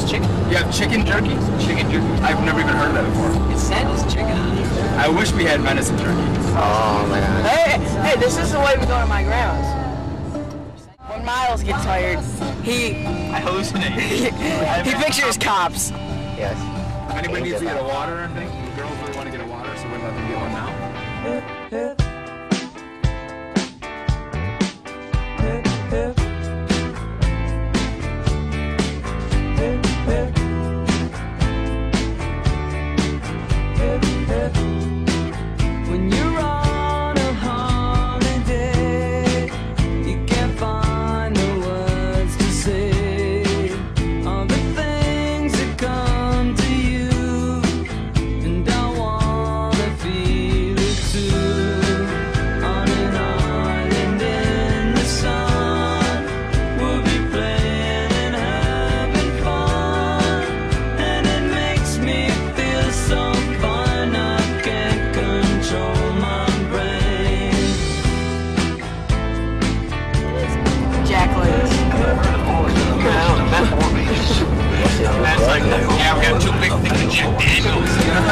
it's chicken. You have chicken jerky? Chicken jerky. I've never even heard of that before. It said it's chicken on it. I wish we had venison jerky. Oh my god. Hey, this is the way we go to my grandma's. When Miles gets tired, I hallucinate. he pictures cops. Yes. If anybody needs to get a water or anything, the girls really want to get a water, so we're let them get one now. When you're on a holiday, you can't find the words to say all the things that come to you, and I wanna feel it too. On an island in the sun, we'll be playing and having fun, and it makes me feel so fine. I can't control my brain. Jacqueline's. That's like, yeah, we got 2 big things of Jack Daniels.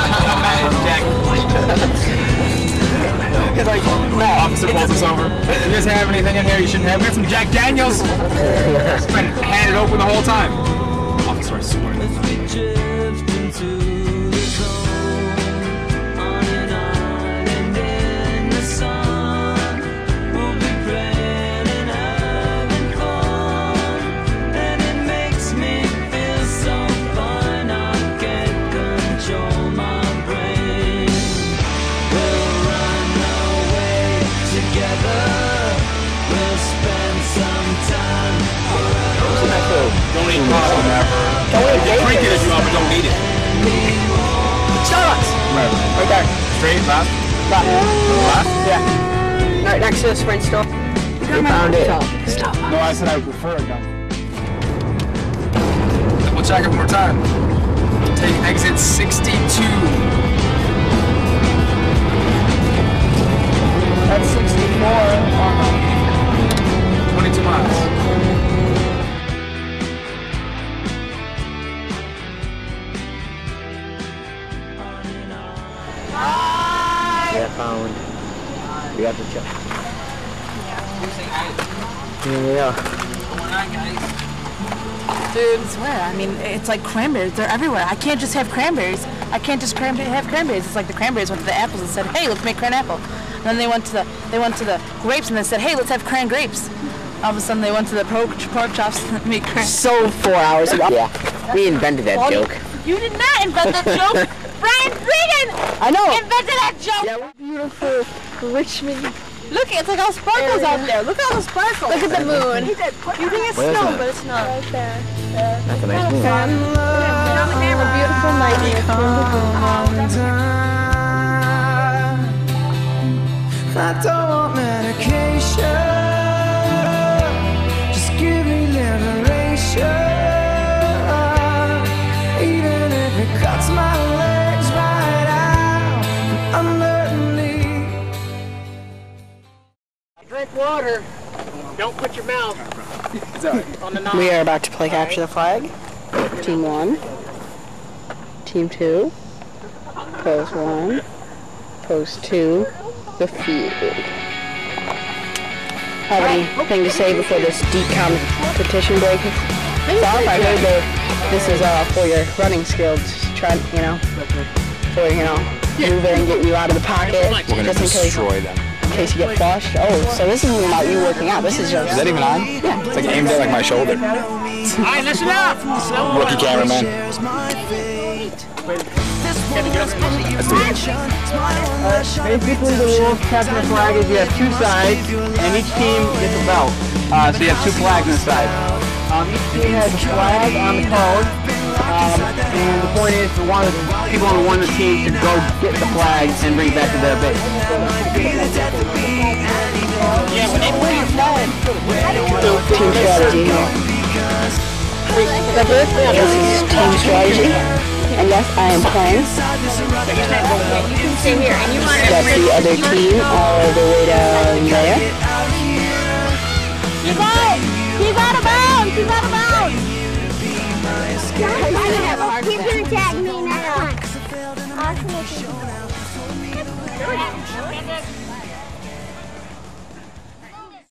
He's like, officer pulls us over. You guys have anything in here you shouldn't have? We have some Jack Daniels. It's been handed open the whole time. Officer, I swear. We drift into the zone on an island in the sun. We'll be playing and having fun, and it makes me feel so fine. I can't control my brain. We'll run away together. We'll spend some time forever. Don't eat coffee. Drink it if you want, but don't eat it. Starbucks! Right there. Straight, left? Left? Yeah. Right next to the Sprint store. We found it. Stop. No, I said I would prefer a gun. We'll check it one more time. Take exit 62. That's 64. 22 miles. We have found. We got the check. Here we are. Dude, I swear, I mean, it's like cranberries. They're everywhere. I can't just have cranberries. I can't just have cranberries. It's like the cranberries went to the apples and said, "Hey, let's make cran apple." And then they went to the grapes and they said, "Hey, let's have cran grapes." All of a sudden, they went to the pork chops and made cran. So 4 hours ago. Yeah. We invented that joke. You did not invent that joke. Brian Regan I know. invented that joke. Yeah, beautiful Richmond. Look, it's like all sparkles out there. Look at all the sparkles. Look at the moon. You think it's Where is snow, it? but it's not. Right there. That's a nice move. A beautiful night. I don't want medication, just give me liberation, even if it cuts my legs right out from underneath. Drink water. Don't put your mouth on the knob. We are about to play Capture the Flag. Team 1. Team 2. Pose 1. Pose 2. The field. Have anything to say before this deep competition break? Bob, I heard that this is for your running skills. Try, for moving and getting you out of the pocket. We're going to destroy them. In case you get flushed. Oh, so this isn't about you working out. This is just. Is that even on? Yeah. It's like aimed at like my shoulder. Alright, listen up! Rookie cameraman. Basically, the rules of capture the flag is you have 2 sides, and each team gets a belt. So you have 2 flags on the side. Each team has a flag on the cone, and the point is for one of the people on one of the teams to go get the flag and bring it back to their base. Yeah, when they play your flag. Team strategy. This is team strategy. And yes, I am playing. You can stay here, and you want to. That's the other team all the way down there. He's out! He's out of bounds! He's out of bounds! Good.